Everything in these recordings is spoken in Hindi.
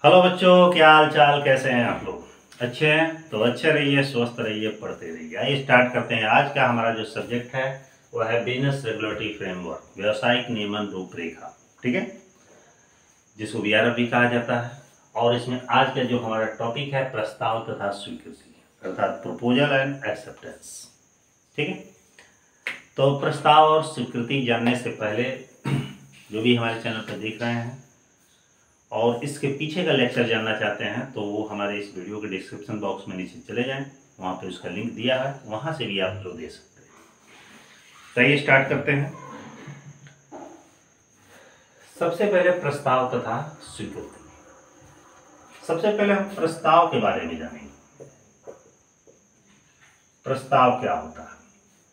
हेलो बच्चों, क्या हाल चाल, कैसे हैं आप लोग? अच्छे हैं तो अच्छे रहिए, स्वस्थ रहिए, पढ़ते रहिए। आइए स्टार्ट करते हैं। आज का हमारा जो सब्जेक्ट है वो है बिजनेस रेगुलेटरी फ्रेमवर्क, व्यवसायिक नियमन रूपरेखा। ठीक है, जिसको बीआरएफ भी कहा जाता है। और इसमें आज का जो हमारा टॉपिक है प्रस्ताव तथा स्वीकृति, अर्थात प्रपोजल एंड एक्सेप्टेंस। ठीक है, तो प्रस्ताव और स्वीकृति जानने से पहले जो भी हमारे चैनल पर देख रहे हैं और इसके पीछे का लेक्चर जानना चाहते हैं तो वो हमारे इस वीडियो के डिस्क्रिप्शन बॉक्स में नीचे चले जाएं, वहाँ पे उसका लिंक दिया है, वहाँ से भी आप लोग दे सकते हैं। चलिए स्टार्ट करते हैं। सबसे पहले प्रस्ताव तथा स्वीकृति। सबसे पहले हम प्रस्ताव के बारे में जानेंगे। प्रस्ताव क्या होता है,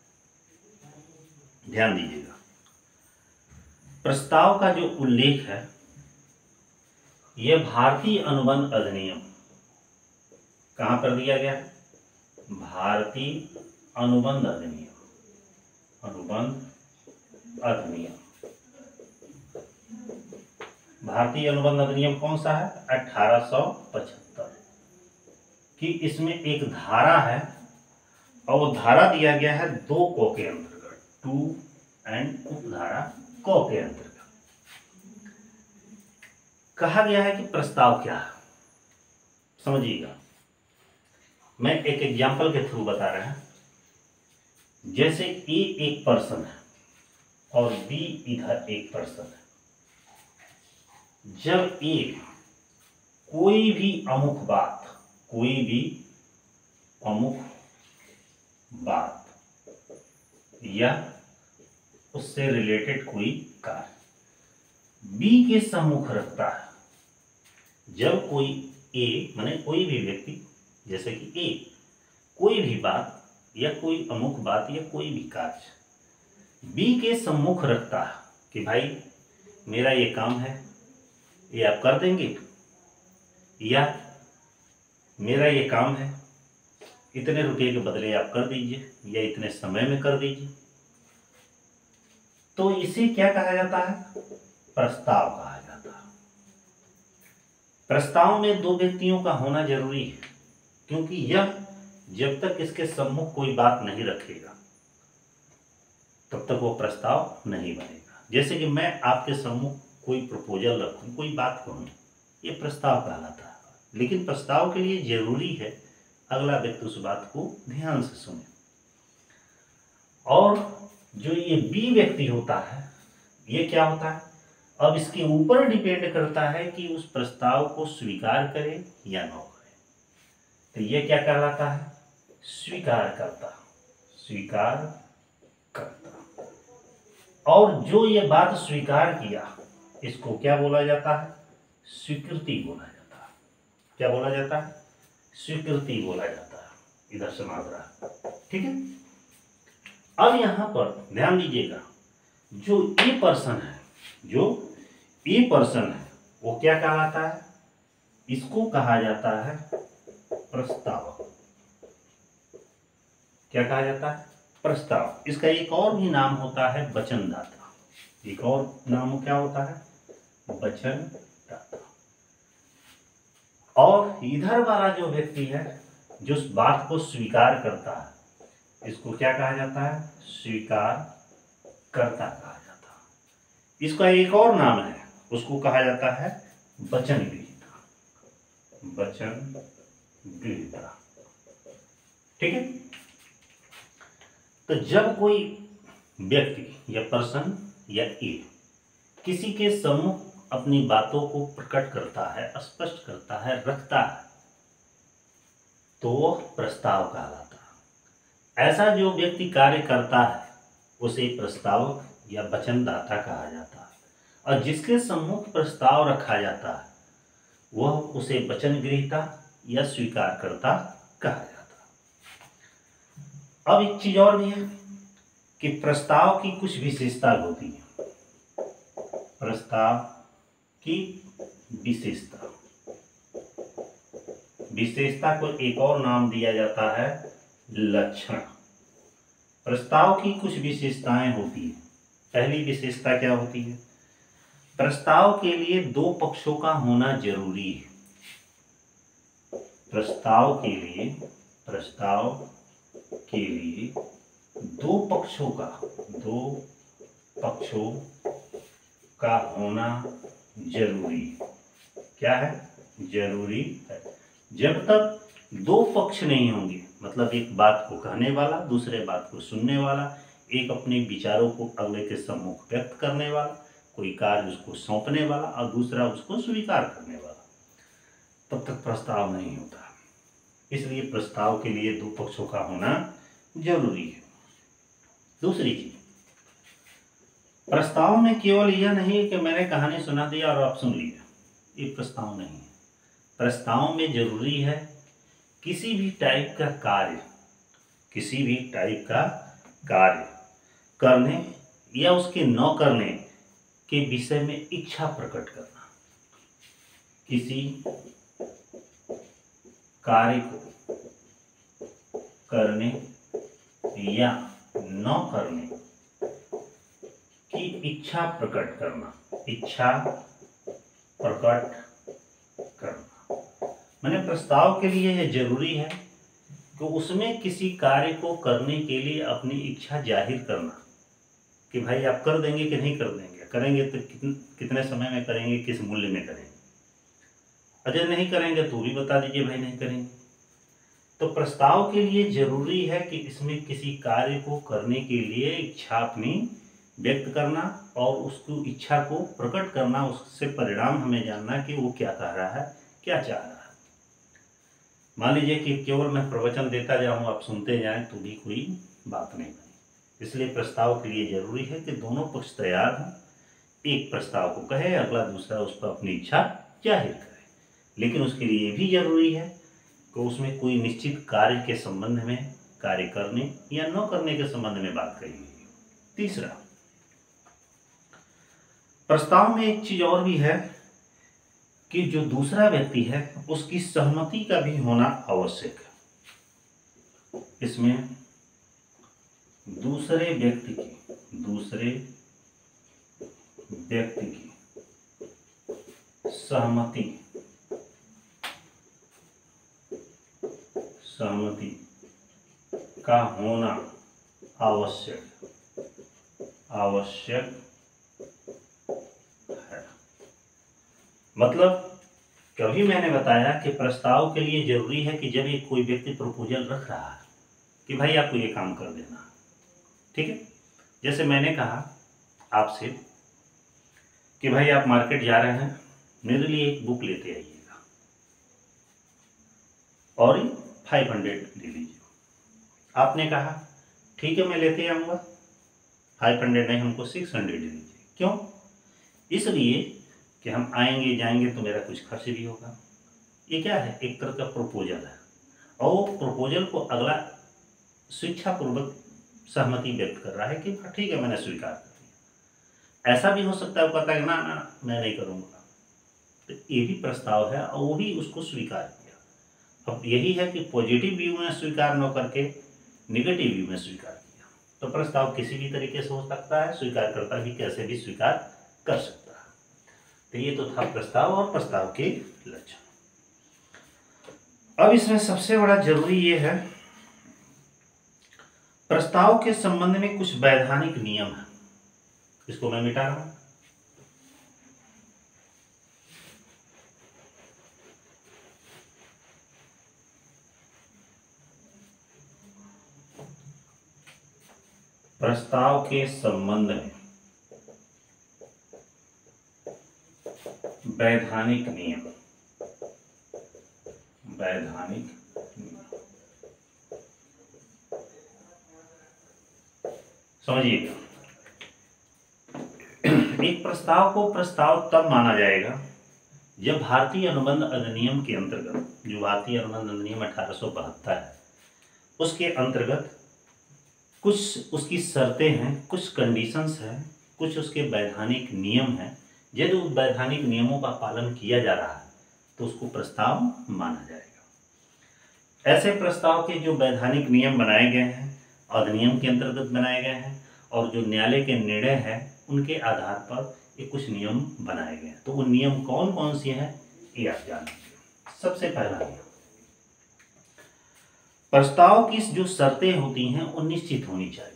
ध्यान दीजिएगा। प्रस्ताव का जो उल्लेख है यह भारतीय अनुबंध अधिनियम, कहां पर दिया गया है? भारतीय अनुबंध अधिनियम, अनुबंध अधिनियम। भारतीय अनुबंध अधिनियम कौन सा है? 1875 की। इसमें एक धारा है और वो धारा दिया गया है 2 को के अंतर्गत, 2 एंड उपधारा को के अंतर्गत। कहा गया है कि प्रस्ताव क्या है, समझिएगा। मैं एक एग्जांपल के थ्रू बता रहा हूं। जैसे ए एक पर्सन है और बी इधर एक पर्सन है। जब ए कोई भी अमुक बात, कोई भी अमुक बात या उससे रिलेटेड कोई कार्य बी के सम्मुख रखता है, जब कोई ए माने कोई भी व्यक्ति, जैसे कि ए कोई भी बात या कोई अमुक बात या कोई भी कार्य बी के सम्मुख रखता है कि भाई मेरा ये काम है, ये आप कर देंगे, या मेरा ये काम है, इतने रुपये के बदले आप कर दीजिए या इतने समय में कर दीजिए, तो इसे क्या कहा जाता है? प्रस्ताव कहा जाता है। प्रस्ताव में 2 व्यक्तियों का होना जरूरी है, क्योंकि यह जब तक इसके सम्मुख कोई बात नहीं रखेगा तब तक वो प्रस्ताव नहीं बनेगा। जैसे कि मैं आपके सम्मुख कोई प्रपोजल रखूं, कोई बात कहूं, ये प्रस्ताव कहलाता है। लेकिन प्रस्ताव के लिए जरूरी है अगला व्यक्ति उस बात को ध्यान से सुने। और जो ये बी व्यक्ति होता है, ये क्या होता है? अब इसके ऊपर डिपेंड करता है कि उस प्रस्ताव को स्वीकार करे या न करे। तो ये क्या कहलाता है? स्वीकार करता, स्वीकार करता। और जो ये बात स्वीकार किया इसको क्या बोला जाता है? स्वीकृति बोला जाता है। क्या बोला जाता है? स्वीकृति बोला जाता है। इधर से मात्रा, ठीक है। अब यहां पर ध्यान दीजिएगा, जो ए पर्सन है, जो ए पर्सन है वो क्या कहलाता है? इसको कहा जाता है प्रस्ताव। क्या कहा जाता है? प्रस्ताव। इसका एक और भी नाम होता है वचनदाता। एक और नाम क्या होता है? वचनदाता। और इधर वाला जो व्यक्ति है जो उस बात को स्वीकार करता है, इसको क्या कहा जाता है? स्वीकार कर्ता कहा जाता है। इसका एक और नाम है, उसको कहा जाता है वचन गृहीता। वचन गृहीता, ठीक है। तो जब कोई व्यक्ति या पर्सन या ए किसी के सम्मुख अपनी बातों को प्रकट करता है, स्पष्ट करता है, रखता है, तो वह प्रस्ताव कहलाता है। ऐसा जो व्यक्ति कार्य करता है उसे प्रस्तावक या वचनदाता कहा जाता है। और जिसके सम्मुख प्रस्ताव रखा जाता है वह उसे वचन गृहीता या स्वीकारकर्ता कहा जाता है। अब एक चीज और भी है कि प्रस्ताव की कुछ विशेषता होती है। प्रस्ताव की विशेषता, विशेषता को एक और नाम दिया जाता है लक्षण। प्रस्ताव की कुछ विशेषताएं होती है। पहली विशेषता क्या होती है? प्रस्ताव के लिए 2 पक्षों का होना जरूरी है। प्रस्ताव के लिए दो पक्षों का होना जरूरी है। क्या है? जरूरी है। जब तक दो पक्ष नहीं होंगे, मतलब एक बात को कहने वाला, दूसरे बात को सुनने वाला, एक अपने विचारों को अगले के सम्मुख व्यक्त करने वाला, कोई कार्य उसको सौंपने वाला और दूसरा उसको स्वीकार करने वाला, तब तक प्रस्ताव नहीं होता। इसलिए प्रस्ताव के लिए दो पक्षों का होना जरूरी है। दूसरी चीज, प्रस्ताव में केवल यह नहीं कि मैंने कहानी सुना दिया और आप सुन लिया, ये प्रस्ताव नहीं है। प्रस्ताव में जरूरी है किसी भी टाइप का कार्य करने या उसके न करने के विषय में इच्छा प्रकट करना। किसी कार्य को करने या न करने की इच्छा प्रकट करना। मैंने प्रस्ताव के लिए यह जरूरी है कि उसमें किसी कार्य को करने के लिए अपनी इच्छा जाहिर करना कि भाई आप कर देंगे कि नहीं कर देंगे, करेंगे तो कितने समय में करेंगे, किस मूल्य में करेंगे, अगर नहीं करेंगे तो भी बता दीजिए भाई नहीं करेंगे। तो प्रस्ताव के लिए जरूरी है कि इसमें किसी कार्य को करने के लिए इच्छा अपनी व्यक्त करना और उसको इच्छा को प्रकट करना, उससे परिणाम हमें जानना कि वो क्या कह रहा है, क्या चाह रहा है। मान लीजिए कि केवल मैं प्रवचन देता जाऊं, आप सुनते जाएं तो भी कोई बात नहीं बनी। इसलिए प्रस्ताव के लिए जरूरी है कि दोनों पक्ष तैयार हों, एक प्रस्ताव को कहे, अगला दूसरा उस पर अपनी इच्छा जाहिर करे। लेकिन उसके लिए भी जरूरी है कि उसमें कोई निश्चित कार्य के संबंध में, कार्य करने या न करने के संबंध में बात कही गई। तीसरा, प्रस्ताव में एक चीज और भी है कि जो दूसरा व्यक्ति है उसकी सहमति का भी होना आवश्यक है। इसमें दूसरे व्यक्ति की सहमति का होना आवश्यक है। मतलब कभी मैंने बताया कि प्रस्ताव के लिए जरूरी है कि जब एक कोई व्यक्ति प्रपोजल रख रहा है कि भाई आपको ये काम कर देना, ठीक है। जैसे मैंने कहा आपसे कि भाई आप मार्केट जा रहे हैं, मेरे लिए एक बुक लेते आइएगा और 500 ले लीजिए। आपने कहा ठीक है मैं लेते आऊँगा, 500 नहीं हमको 600 ले लीजिए। क्यों? इसलिए कि हम आएंगे जाएंगे तो मेरा कुछ खर्च भी होगा। ये क्या है? एक तरह का प्रपोजल है और वो प्रपोजल को अगला स्वेच्छापूर्वक सहमति व्यक्त कर रहा है कि ठीक है मैंने स्वीकार कर लिया। ऐसा भी हो सकता है वो कहता है ना ना मैं नहीं करूँगा, तो ये भी प्रस्ताव है और वो भी उसको स्वीकार किया। अब यही है कि पॉजिटिव व्यू में स्वीकार न करके निगेटिव व्यू में स्वीकार किया। तो प्रस्ताव किसी भी तरीके से हो सकता है, स्वीकारकर्ता भी कैसे भी स्वीकार कर सकता है। तो ये तो था प्रस्ताव और प्रस्ताव के लक्षण। अब इसमें सबसे बड़ा जरूरी ये है, प्रस्ताव के संबंध में कुछ वैधानिक नियम है। इसको मैं मिटा रहा हूं। प्रस्ताव के संबंध में वैधानिक नियम। समझिएगा, एक प्रस्ताव को प्रस्ताव तब माना जाएगा जब भारतीय अनुबंध अधिनियम के अंतर्गत, जो भारतीय अनुबंध अधिनियम 1872 है, उसके अंतर्गत कुछ उसकी शर्तें हैं, कुछ कंडीशंस हैं, कुछ उसके वैधानिक नियम हैं। यदि उस वैधानिक नियमों का पालन किया जा रहा है तो उसको प्रस्ताव माना जाएगा। ऐसे प्रस्ताव के जो वैधानिक नियम बनाए गए हैं, अधिनियम के अंतर्गत बनाए गए हैं और जो न्यायालय के निर्णय हैं उनके आधार पर ये कुछ नियम बनाए गए हैं। तो वो नियम कौन कौन से हैं ये आप जान लीजिए। सबसे पहला नियम, प्रस्ताव की जो शर्तें होती हैं वो निश्चित होनी चाहिए।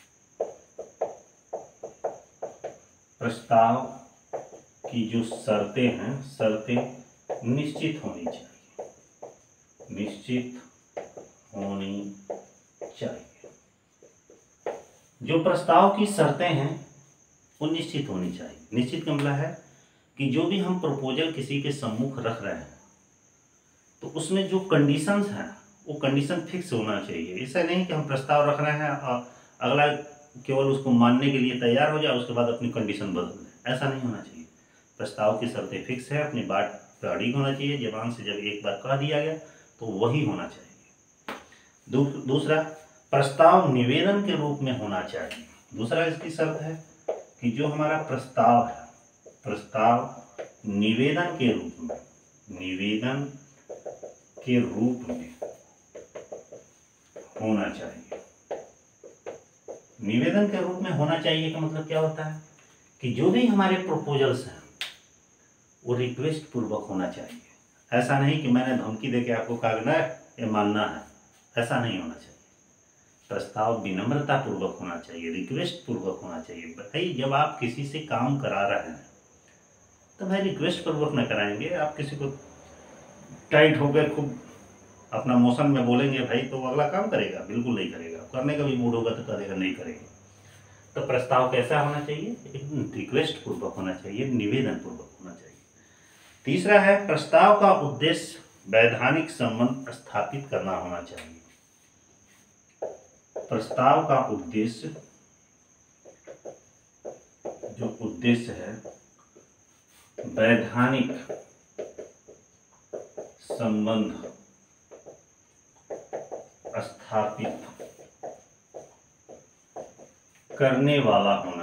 प्रस्ताव की जो शर्तें हैं, शर्तें निश्चित होनी चाहिए, निश्चित होनी चाहिए। जो प्रस्ताव की शर्तें हैं वो निश्चित होनी चाहिए। निश्चित का मतलब है कि जो भी हम प्रपोजल किसी के सम्मुख रख रहे हैं तो उसमें जो कंडीशंस हैं वो कंडीशन फिक्स होना चाहिए। ऐसा नहीं कि हम प्रस्ताव रख रहे हैं और अगला केवल उसको मानने के लिए तैयार हो जाए, उसके बाद अपनी कंडीशन बदल दें, ऐसा नहीं होना चाहिए। प्रस्ताव की शर्तें फिक्स है, अपनी बात पर अड़िग होना चाहिए। जबान से जब एक बार कह दिया गया तो वही होना चाहिए। दूसरा, प्रस्ताव निवेदन के रूप में होना चाहिए। दूसरा इसकी शर्त है कि जो हमारा प्रस्ताव है, प्रस्ताव निवेदन के रूप में, निवेदन के रूप में होना चाहिए। निवेदन के रूप में होना चाहिए का मतलब क्या होता है कि जो भी हमारे प्रपोजल्स हैं वो रिक्वेस्ट पूर्वक होना चाहिए। ऐसा नहीं कि मैंने धमकी देके आपको कहा ना ये मानना है, ऐसा नहीं होना चाहिए। प्रस्ताव विनम्रता पूर्वक होना चाहिए, रिक्वेस्ट पूर्वक होना चाहिए। भाई जब आप किसी से काम करा रहे हैं तो भाई रिक्वेस्ट पूर्वक न कराएंगे। आप किसी को टाइट होकर खूब अपना मोशन में बोलेंगे भाई तो अगला काम करेगा? बिल्कुल नहीं करेगा। करने का भी मूड होगा तो करेगा, नहीं करेगा। तो प्रस्ताव कैसा होना चाहिए? एक रिक्वेस्ट पूर्वक होना चाहिए, निवेदन पूर्वक होना चाहिए। तीसरा है प्रस्ताव का उद्देश्य वैधानिक संबंध स्थापित करना होना चाहिए। प्रस्ताव का उद्देश्य, जो उद्देश्य है वैधानिक संबंध स्थापित करने वाला होना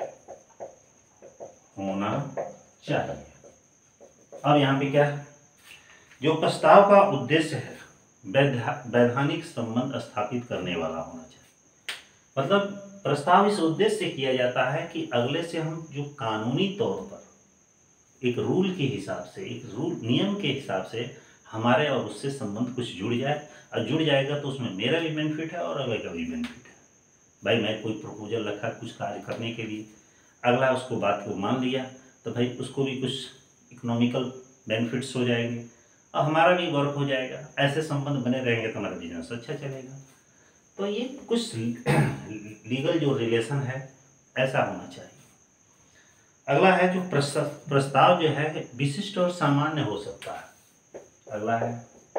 चाहिए। अब यहाँ पे क्या है, जो प्रस्ताव का उद्देश्य है वैधानिक संबंध स्थापित करने वाला होना चाहिए। मतलब प्रस्ताव इस उद्देश्य से किया जाता है कि अगले से हम जो कानूनी तौर पर एक रूल के हिसाब से, एक रूल नियम के हिसाब से हमारे और उससे संबंध कुछ जुड़ जाए, और जुड़ जाएगा तो उसमें मेरा भी बेनिफिट है और अगले का भी बेनिफिट है। भाई मैं कोई प्रपोजल रखा कुछ कार्य करने के लिए, अगला उसको बात को मान लिया तो भाई उसको भी कुछ इकोनॉमिकल बेनिफिट्स हो जाएंगे और हमारा भी वर्क हो जाएगा। ऐसे संबंध बने रहेंगे तो हमारा बिजनेस अच्छा चलेगा। तो ये कुछ लीगल जो रिलेशन है ऐसा होना चाहिए। अगला है जो प्रस्ताव जो है विशिष्ट और सामान्य हो सकता है। अगला है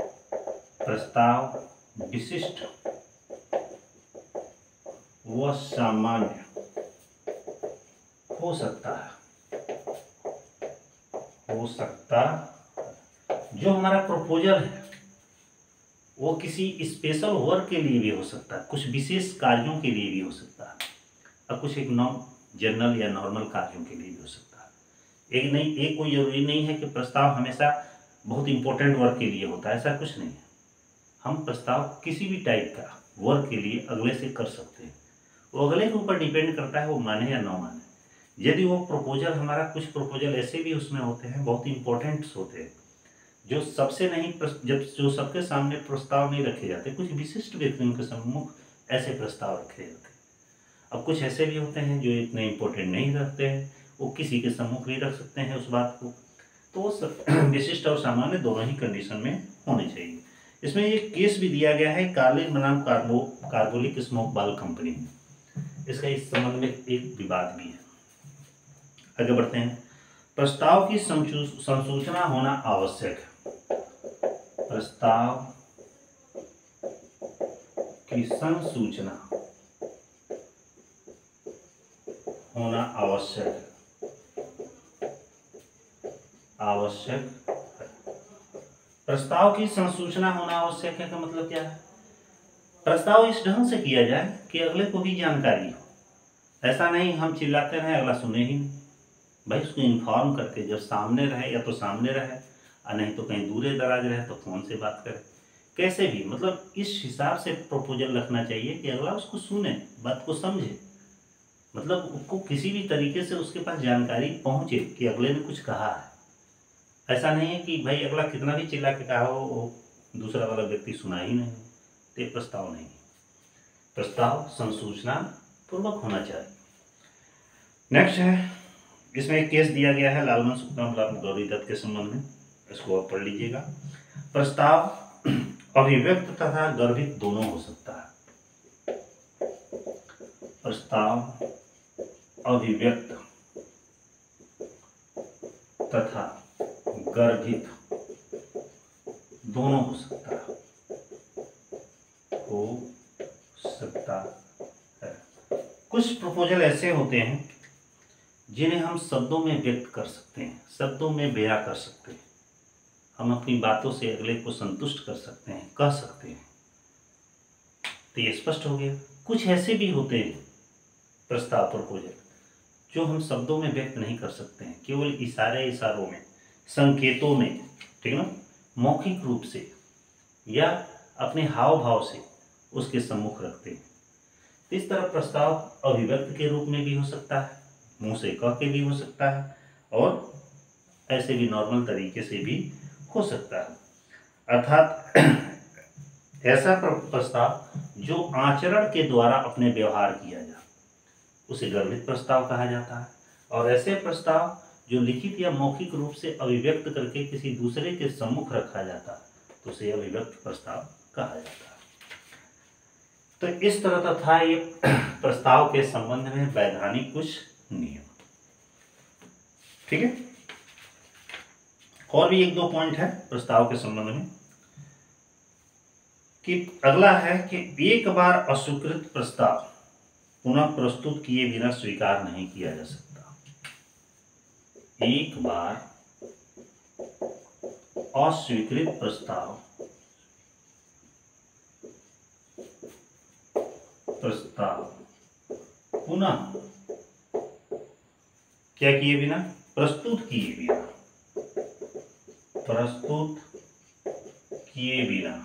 प्रस्ताव विशिष्ट व सामान्य हो सकता है। जो हमारा प्रपोजल है वो किसी स्पेशल वर्क के लिए भी हो सकता है, कुछ विशेष कार्यों के लिए भी हो सकता है, और कुछ एक जनरल या नॉर्मल कार्यों के लिए भी हो सकता है। एक कोई जरूरी नहीं है कि प्रस्ताव हमेशा बहुत इंपॉर्टेंट वर्क के लिए होता है, ऐसा कुछ नहीं है। हम प्रस्ताव किसी भी टाइप का वर्क के लिए अगले से कर सकते हैं। वो अगले के ऊपर डिपेंड करता है वो माने या ना माने। यदि वो प्रपोजल हमारा, कुछ प्रपोजल ऐसे भी उसमें होते हैं बहुत इंपॉर्टेंट्स होते हैं जो सबसे नहीं, जो सबके सामने प्रस्ताव नहीं रखे जाते, कुछ विशिष्ट व्यक्तियों के सम्मुख ऐसे प्रस्ताव रखे जाते हैं। अब कुछ ऐसे भी होते हैं जो इतने इंपॉर्टेंट नहीं रखते हैं, वो किसी के सम्मुख भी रख सकते हैं उस बात को। तो विशिष्ट और सामान्य दोनों ही कंडीशन में होने चाहिए। इसमें एक केस भी दिया गया है कार्लिन बनाम कार्बोलिक स्मोक बाल कंपनी में। इसका इस संबंध में एक विवाद भी है। आगे बढ़ते हैं। प्रस्ताव की संसूचना होना आवश्यक है। प्रस्ताव की संसूचना होना आवश्यक है। प्रस्ताव की संसूचना होना आवश्यक है का मतलब क्या है? प्रस्ताव इस ढंग से किया जाए कि अगले को भी जानकारी हो। ऐसा नहीं हम चिल्लाते रहे अगला सुने ही नहीं। भाई उसको इन्फॉर्म करके, जब सामने रहे या तो सामने रहे और नहीं तो कहीं दूर दराज रहे तो फ़ोन से बात करे, कैसे भी, मतलब इस हिसाब से प्रपोजल रखना चाहिए कि अगला उसको सुने, बात को समझे, मतलब उसको किसी भी तरीके से उसके पास जानकारी पहुँचे कि अगले ने कुछ कहा है। ऐसा नहीं है कि भाई अगला कितना भी चिल्ला के कहा हो, दूसरा वाला व्यक्ति सुना ही नहीं। तो ये प्रस्ताव नहीं, प्रस्ताव संसूचना पूर्वक होना चाहिए। नेक्स्ट है, इसमें एक केस दिया गया है लालमन शुक्लाम गौरी दत्त के संबंध में, इसको आप पढ़ लीजिएगा। प्रस्ताव अभिव्यक्त तथा गर्भित दोनों हो सकता है। प्रस्ताव अभिव्यक्त तथा गर्भित दोनों हो सकता है, कुछ प्रपोजल ऐसे होते हैं जिन्हें हम शब्दों में व्यक्त कर सकते हैं, शब्दों में बयां कर सकते हैं, हम अपनी बातों से अगले को संतुष्ट कर सकते हैं, कह सकते हैं। तो ये स्पष्ट हो गया। कुछ ऐसे भी होते हैं प्रस्ताव प्रपोजल जो हम शब्दों में व्यक्त नहीं कर सकते हैं, केवल इशारों में, संकेतों में, ठीक ना, मौखिक रूप से या अपने हाव भाव से उसके सम्मुख रखते हैं। तो इस तरह प्रस्ताव अभिव्यक्त के रूप में भी हो सकता है, मुंह से कह के भी हो सकता है, और ऐसे भी नॉर्मल तरीके से भी हो सकता है। अर्थात ऐसा प्रस्ताव जो आचरण के द्वारा अपने व्यवहार किया जाए उसे गर्भित प्रस्ताव कहा जाता है, और ऐसे प्रस्ताव जो लिखित या मौखिक रूप से अभिव्यक्त करके किसी दूसरे के सम्मुख रखा जाता है तो उसे अभिव्यक्त प्रस्ताव कहा जाता है। तो इस तरह का था ये प्रस्ताव के संबंध में वैधानिक कुछ नियम। ठीक है, और भी एक दो पॉइंट है प्रस्ताव के संबंध में कि अगला है कि एक बार अस्वीकृत प्रस्ताव पुनः प्रस्तुत किए बिना स्वीकार नहीं किया जा सकता। एक बार अस्वीकृत प्रस्ताव पुनः क्या किए बिना, प्रस्तुत किए बिना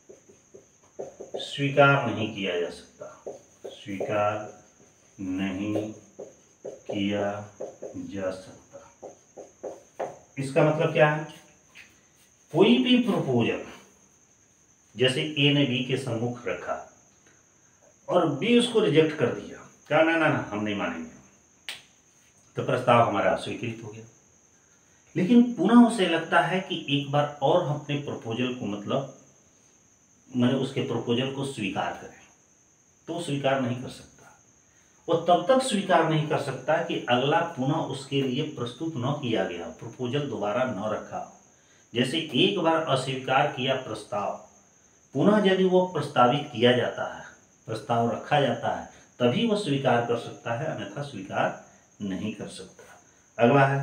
स्वीकार नहीं किया जा सकता, स्वीकार नहीं किया जा सकता। इसका मतलब क्या है, कोई भी प्रपोजल जैसे ए ने बी के सम्मुख रखा और बी उसको रिजेक्ट कर दिया, क्या ना हम नहीं मानेंगे, तो प्रस्ताव हमारा स्वीकृत हो गया। लेकिन पुनः उसे लगता है कि एक बार और हम अपने प्रपोजल को मैंने उसके प्रपोजल को स्वीकार करें, तो स्वीकार नहीं कर सकता। वो तब तक स्वीकार नहीं कर सकता कि अगला पुनः उसके लिए प्रस्तुत न किया गया, प्रपोजल दोबारा न रखा। जैसे एक बार अस्वीकार किया प्रस्ताव, पुनः यदि वो प्रस्तावित किया जाता है, प्रस्ताव रखा जाता है, तभी वो स्वीकार कर सकता है, अन्यथा स्वीकार नहीं कर सकता। अगला है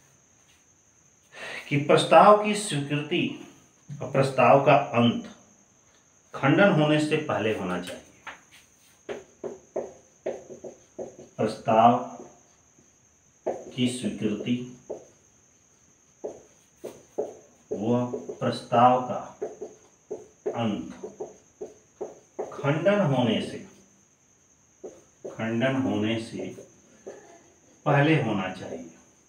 कि प्रस्ताव की स्वीकृति और प्रस्ताव का अंत खंडन होने से पहले होना चाहिए। प्रस्ताव की स्वीकृति व प्रस्ताव का अंत खंडन होने से पहले होना चाहिए,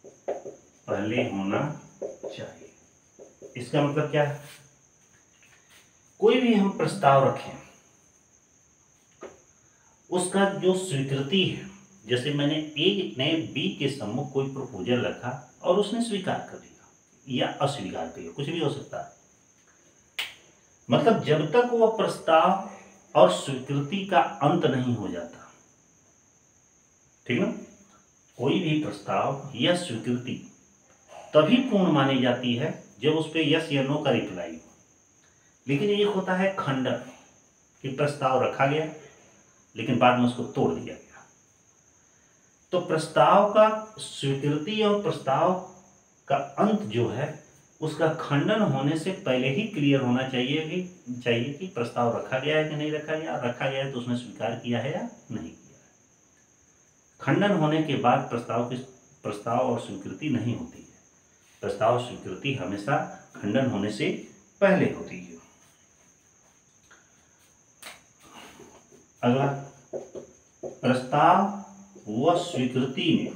इसका मतलब क्या है, कोई भी हम प्रस्ताव रखें उसका जो स्वीकृति है, जैसे मैंने ए ने बी के सम्मुख कोई प्रपोजल रखा और उसने स्वीकार कर लिया या अस्वीकार कर लिया, कुछ भी हो सकता है। मतलब जब तक वह प्रस्ताव और स्वीकृति का अंत नहीं हो जाता, ठीक ना, कोई भी प्रस्ताव या स्वीकृति तभी पूर्ण मानी जाती है जब उस पर यस या नो का रिप्लाई हो। लेकिन एक होता है खंडन, कि प्रस्ताव रखा गया लेकिन बाद में उसको तोड़ दिया गया। तो प्रस्ताव का स्वीकृति और प्रस्ताव का अंत जो है उसका खंडन होने से पहले ही क्लियर होना चाहिए कि प्रस्ताव रखा गया है कि नहीं रखा गया, रखा गया है तो उसने स्वीकार किया है या नहीं किया है। खंडन होने के बाद प्रस्ताव और स्वीकृति नहीं होती है, प्रस्ताव स्वीकृति हमेशा खंडन होने से पहले होती है। अगला, प्रस्ताव व स्वीकृति में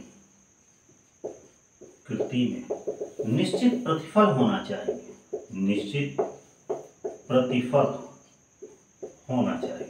निश्चित प्रतिफल होना चाहिए, निश्चित प्रतिफल होना चाहिए।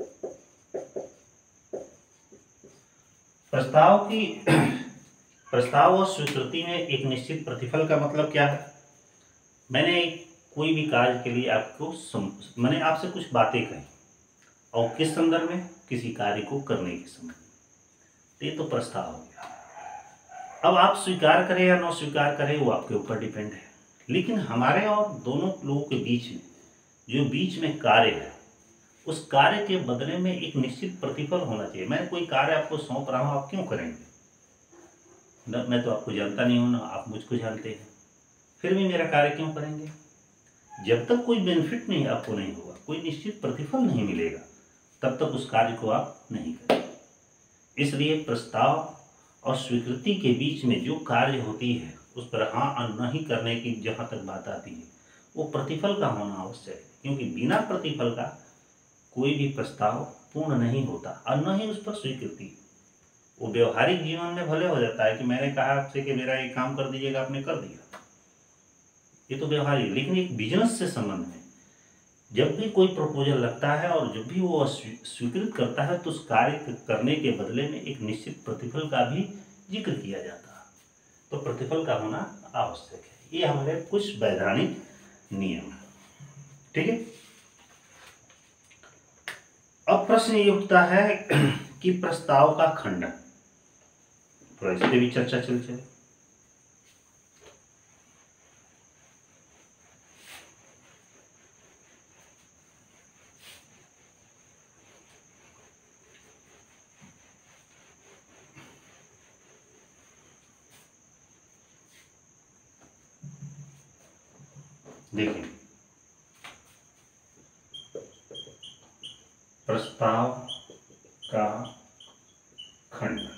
प्रस्ताव और स्वीकृति में एक निश्चित प्रतिफल का मतलब क्या है? मैंने कोई भी कार्य के लिए मैंने आपसे कुछ बातें कही और किस संदर्भ में? किसी कार्य को करने के संदर्भ में। ये तो प्रस्ताव हो गया। अब आप स्वीकार करें या न स्वीकार करें वो आपके ऊपर डिपेंड है, लेकिन हमारे और दोनों लोगों के बीच में जो बीच में कार्य है, उस कार्य के बदले में एक निश्चित प्रतिफल होना चाहिए। मैं कोई कार्य आपको सौंप रहा हूं, आप क्यों करेंगे? मैं तो आपको जानता नहीं हूं ना आप मुझको जानते हैं, फिर भी मेरा कार्य क्यों करेंगे? जब तक कोई बेनिफिट नहीं आपको नहीं होगा, कोई निश्चित प्रतिफल नहीं मिलेगा, तब तक उस कार्य को आप नहीं करेंगे। इसलिए प्रस्ताव और स्वीकृति के बीच में जो कार्य होती है उस पर हाँ और नहीं करने की जहाँ तक बात आती है, वो प्रतिफल का होना आवश्यक है, क्योंकि बिना प्रतिफल का कोई भी प्रस्ताव पूर्ण नहीं होता और न ही उस पर स्वीकृति। वो व्यवहारिक जीवन में भले हो जाता है कि मैंने कहा आपसे कि मेरा ये काम कर दीजिएगा, आपने कर दिया, ये तो व्यवहारिक। लेकिन एक बिजनेस से संबंध में जब भी कोई प्रपोजल लगता है और जब भी वो स्वीकृत करता है तो उस कार्य करने के बदले में एक निश्चित प्रतिफल का भी जिक्र किया जाता है। तो प्रतिफल का होना आवश्यक है। ये हमारे कुछ वैधानिक नियम है, ठीक है। अब प्रश्न ये उठता है कि प्रस्ताव का खंडन, तो इस पे भी चर्चा चले। देखिए, प्रस्ताव का खंडन,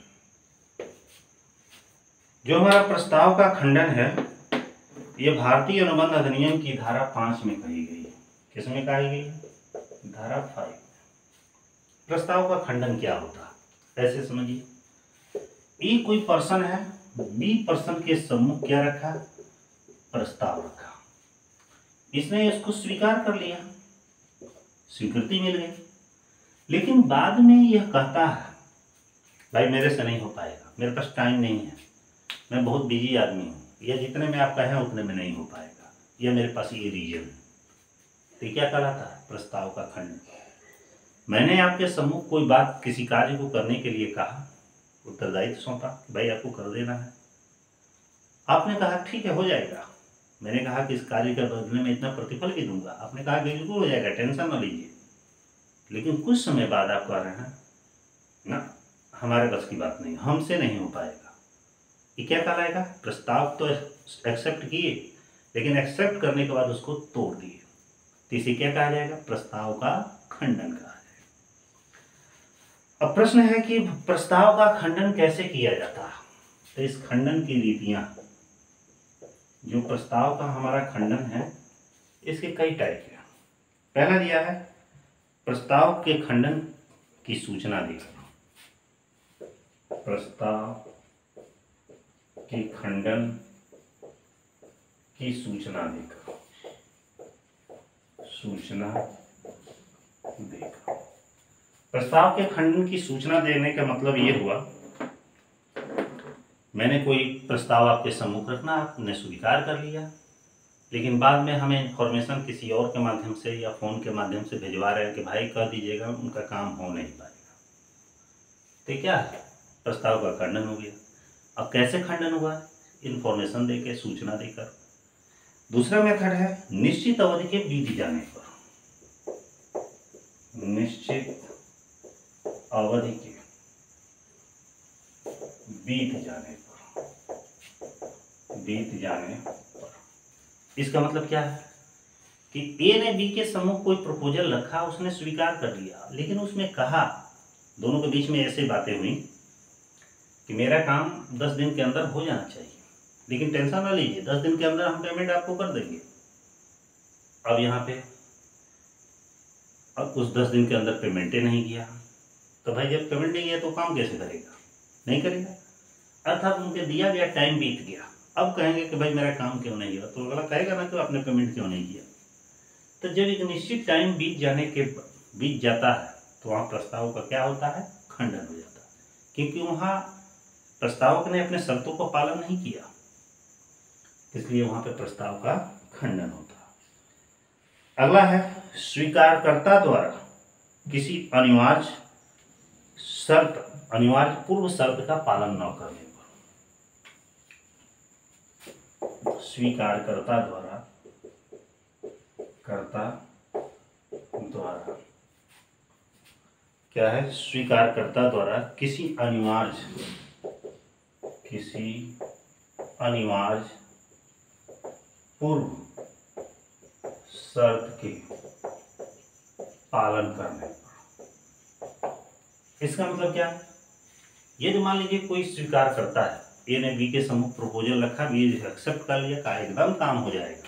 जो हमारा प्रस्ताव का खंडन है, ये भारतीय अनुबंध अधिनियम की धारा 5 में कही गई है। किसमें कही गई है? धारा 5। प्रस्ताव का खंडन क्या होता है ऐसे समझिए, ए कोई पर्सन है, बी पर्सन के सम्मुख क्या रखा? प्रस्ताव रखा, इसने इसको स्वीकार कर लिया, स्वीकृति मिल गई, लेकिन बाद में यह कहता है भाई मेरे से नहीं हो पाएगा, मेरे पास टाइम नहीं है, मैं बहुत बिजी आदमी हूँ, या जितने में आप कहें उतने में नहीं हो पाएगा, या मेरे पास ये रीजन है। तो क्या कहलाता है? प्रस्ताव का खंडन। मैंने आपके सम्मुख कोई बात, किसी कार्य को करने के लिए कहा, उत्तरदायित्व सौंपा कि भाई आपको कर देना है, आपने कहा ठीक है हो जाएगा, मैंने कहा कि इस कार्य के बदले में इतना प्रतिफल भी दूंगा, आपने कहा बिल्कुल हो जाएगा, टेंशन न लीजिए। लेकिन कुछ समय बाद आप कह रहे हैं ना हमारे बस की बात नहीं, हमसे नहीं हो पाएगा। ये क्या कहलाएगा? प्रस्ताव तो एक्सेप्ट किए, लेकिन एक्सेप्ट करने के बाद उसको तोड़ दिए, तो इसे क्या कहा जाएगा? प्रस्ताव का खंडन कहा जाएगा। अब प्रश्न है कि प्रस्ताव का खंडन कैसे किया जाता है? तो इस खंडन की रीतियां, जो प्रस्ताव का हमारा खंडन है, इसके कई टाइप हैं। पहला दिया है प्रस्ताव के खंडन की सूचना देकर, प्रस्ताव के खंडन की सूचना देकर, प्रस्ताव के खंडन की सूचना देने का मतलब ये हुआ, मैंने कोई प्रस्ताव आपके सम्मुख रखना, आपने स्वीकार कर लिया, लेकिन बाद में हमें इन्फॉर्मेशन किसी और के माध्यम से या फ़ोन के माध्यम से भिजवा रहे हैं कि भाई कर दीजिएगा, उनका काम हो नहीं पाएगा। तो क्या है? प्रस्ताव का खंडन हो गया। अब कैसे खंडन हुआ? इन्फॉर्मेशन देकर, सूचना देकर। दूसरा मेथड है निश्चित अवधि के बीत जाने पर, निश्चित अवधि के बीत जाने पर। इसका मतलब क्या है कि ए ने बी के सम्मुख कोई प्रपोजल रखा, उसने स्वीकार कर लिया, लेकिन उसमें कहा, दोनों के बीच में ऐसी बातें हुई कि मेरा काम 10 दिन के अंदर हो जाना चाहिए, लेकिन टेंशन ना लीजिए, 10 दिन के अंदर हम पेमेंट आपको कर देंगे। अब यहाँ पे अब उस 10 दिन के अंदर पेमेंटें नहीं किया, तो भाई जब पेमेंट नहीं किया तो काम कैसे करेगा? नहीं करेगा, अर्थात उनके दिया गया टाइम बीत गया। अब कहेंगे कि भाई मेरा काम क्यों नहीं हुआ, तो अगला कहेगा ना कि आपने पेमेंट क्यों नहीं किया। तो जब एक निश्चित टाइम बीत जाने के बीत जाता है तो वहाँ प्रस्ताव का क्या होता है, खंडन हो जाता है, क्योंकि वहाँ प्रस्तावक ने अपने शर्तों को पालन नहीं किया, इसलिए वहाँ पे प्रस्ताव का खंडन होता है। अगला है स्वीकारकर्ता द्वारा किसी अनिवार्य पूर्व शर्त का पालन न करने पर, स्वीकारकर्ता द्वारा क्या है, स्वीकारकर्ता द्वारा किसी अनिवार्य पूर्व शर्त के पालन करने पर। इसका मतलब क्या है, ये जो मान लीजिए कोई स्वीकार करता है, ए ने बी के सम्मुख प्रपोजल रखा, बी एक्सेप्ट कर लिया, का एकदम काम हो जाएगा,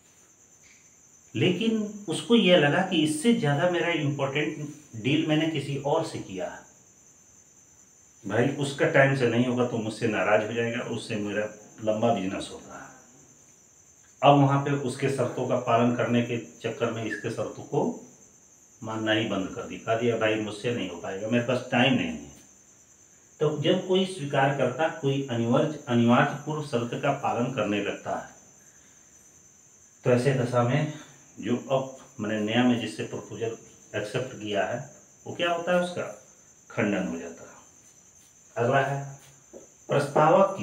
लेकिन उसको यह लगा कि इससे ज्यादा मेरा इंपॉर्टेंट डील मैंने किसी और से किया है, भाई उसका टाइम से नहीं होगा तो मुझसे नाराज हो जाएगा, उससे मेरा लंबा बिजनेस होता है। अब वहां पे उसके शर्तों का पालन करने के चक्कर में इसके शर्तों को मानना ही बंद कर दिया भाई मुझसे नहीं हो पाएगा, मेरे पास टाइम नहीं है। तो जब कोई स्वीकार करता कोई अनिवार्य पूर्व शर्त का पालन करने लगता है, तो ऐसे दशा में जो अब मैंने नया में जिससे प्रपोजल एक्सेप्ट किया है वो क्या होता है, उसका खंडन हो जाता है। अगला है प्रस्तावक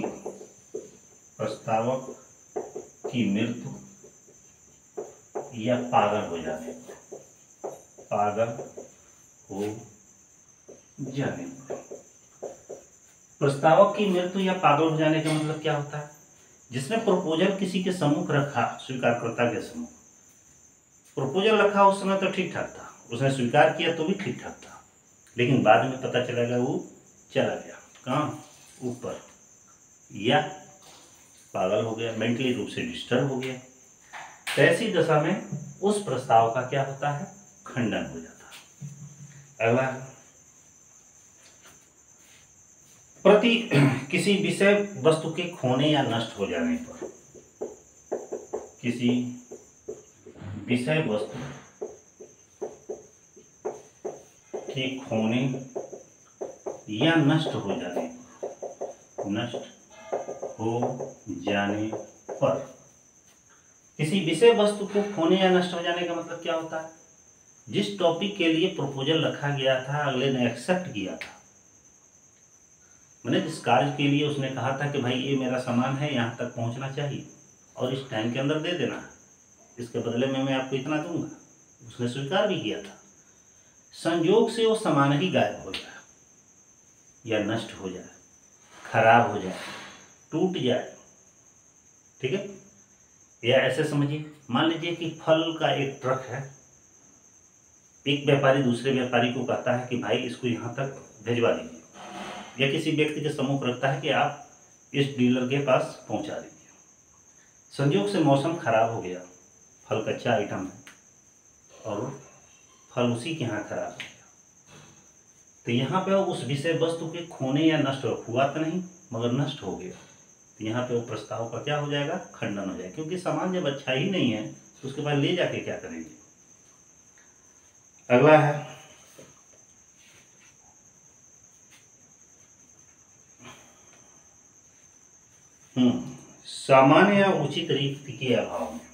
की मृत्यु या पागल हो जाने पर। प्रस्तावक की मृत्यु या पागल हो जाने का मतलब क्या होता है, जिसने प्रपोजल किसी के सम्मुख रखा, स्वीकारकर्ता के सम्मुख प्रपोजल रखा, उस समय तो ठीक ठाक था, उसने स्वीकार किया तो भी ठीक ठाक था, लेकिन बाद में पता चलेगा वो चला गया कहाँ, ऊपर, या पागल हो गया, मेंटली रूप से डिस्टर्ब हो गया। तो ऐसी दशा में उस प्रस्ताव का क्या होता है, खंडन हो जाता है। अगला किसी विषय वस्तु के खोने या नष्ट हो जाने पर, किसी विषय वस्तु के खोने या नष्ट हो जाने पर, किसी विषय वस्तु को खोने या नष्ट हो जाने का मतलब क्या होता है, जिस टॉपिक के लिए प्रपोजल रखा गया था अगले ने एक्सेप्ट किया था, मैंने जिस कार्य के लिए उसने कहा था कि भाई ये मेरा सामान है, यहाँ तक पहुँचना चाहिए और इस टाइम के अंदर दे देना है, इसके बदले में मैं आपको इतना दूंगा, उसने स्वीकार भी किया था, संयोग से वो सामान ही गायब हो जाए या नष्ट हो जाए, खराब हो जाए, टूट जाए, ठीक है। या ऐसे समझिए, मान लीजिए कि फल का एक ट्रक है, एक व्यापारी दूसरे व्यापारी को कहता है कि भाई इसको यहाँ तक भिजवा दीजिए, या किसी व्यक्ति के सम्मुख रखता है कि आप इस डीलर के पास पहुँचा दीजिए, संयोग से मौसम खराब हो गया, फल कच्चा आइटम है और फल उसी के यहाँ खराब हो गया, तो यहाँ पे उस विषय वस्तु के खोने या नष्ट हुआ तो नहीं मगर नष्ट हो गया, तो यहाँ पे वो प्रस्ताव का क्या हो जाएगा, खंडन हो जाएगा, क्योंकि सामान जब अच्छा ही नहीं है तो उसके बाद ले जाके क्या करेंगे। अगला है सामान्य या उचित रीति के अभाव में,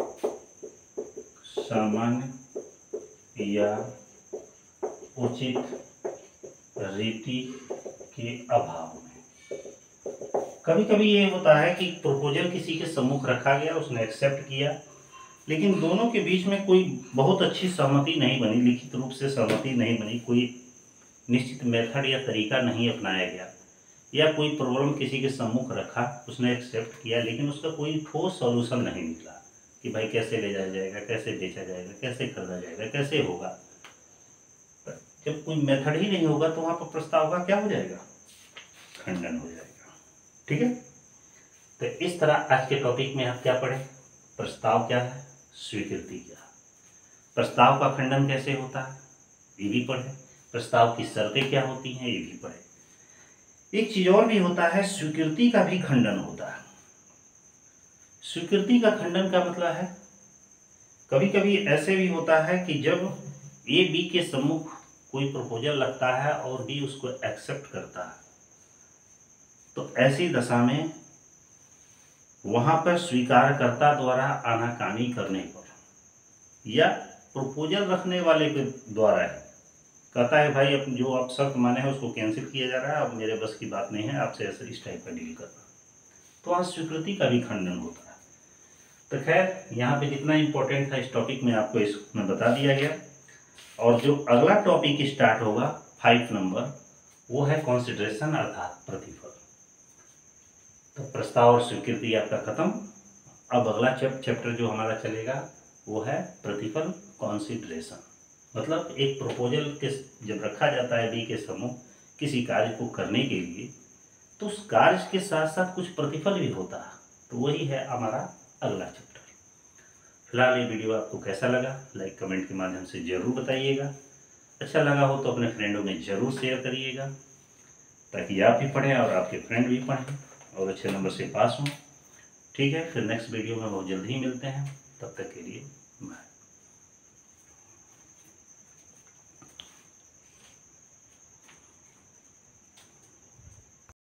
सामान्य या उचित रीति के अभाव में, कभी कभी ये होता है कि प्रपोजल किसी के सम्मुख रखा गया, उसने एक्सेप्ट किया, लेकिन दोनों के बीच में कोई बहुत अच्छी सहमति नहीं बनी, लिखित रूप से सहमति नहीं बनी, कोई निश्चित मेथड या तरीका नहीं अपनाया गया, या कोई प्रॉब्लम किसी के सम्मुख रखा, उसने एक्सेप्ट किया, लेकिन उसका कोई ठोस सॉल्यूशन नहीं निकला कि भाई कैसे ले जाया जाएगा, कैसे बेचा जाएगा, कैसे खरीदा जाएगा, कैसे होगा। जब कोई मेथड ही नहीं होगा तो वहाँ पर प्रस्ताव का क्या हो जाएगा, खंडन हो जाएगा, ठीक है। तो इस तरह आज के टॉपिक में आप क्या पढ़े, प्रस्ताव क्या है, स्वीकृति क्या है, प्रस्ताव का खंडन कैसे होता है ये भी पढ़े, प्रस्ताव की शर्तें क्या होती हैं ये भी पढ़े। एक चीज और भी होता है, स्वीकृति का भी खंडन होता है। स्वीकृति का खंडन का मतलब है, कभी कभी ऐसे भी होता है कि जब ए बी के सम्मुख कोई प्रपोजल रखता है और बी उसको एक्सेप्ट करता है, तो ऐसी दशा में वहां पर स्वीकारकर्ता द्वारा आनाकानी करने पर या प्रपोजल रखने वाले के द्वारा है, कहता है भाई अब जो आप शर्त माने हैं उसको कैंसिल किया जा रहा है, अब मेरे बस की बात नहीं है आपसे ऐसे इस टाइप का डील करना, तो वहाँ स्वीकृति का भी खंडन होता है। तो खैर यहाँ पे जितना इम्पोर्टेंट था इस टॉपिक में आपको इसमें बता दिया गया। और जो अगला टॉपिक स्टार्ट होगा 5 नंबर, वो है कॉन्सिडरेशन अर्थात प्रतिफल। तो प्रस्ताव और स्वीकृति आपका खत्म। अब अगला चैप्टर जो हमारा चलेगा वो है प्रतिफल, कॉन्सिडरेशन। मतलब एक प्रपोजल के जब रखा जाता है बी के समूह किसी कार्य को करने के लिए, तो उस कार्य के साथ साथ कुछ प्रतिफल भी होता है, तो वही है हमारा अगला चैप्टर। फिलहाल ये वीडियो आपको कैसा लगा लाइक कमेंट के माध्यम से ज़रूर बताइएगा। अच्छा लगा हो तो अपने फ्रेंडों में ज़रूर शेयर करिएगा, ताकि आप भी पढ़ें और आपके फ्रेंड भी पढ़ें और अच्छे नंबर से पास हों। ठीक है, फिर नेक्स्ट वीडियो में बहुत जल्द ही मिलते हैं, तब तक के लिए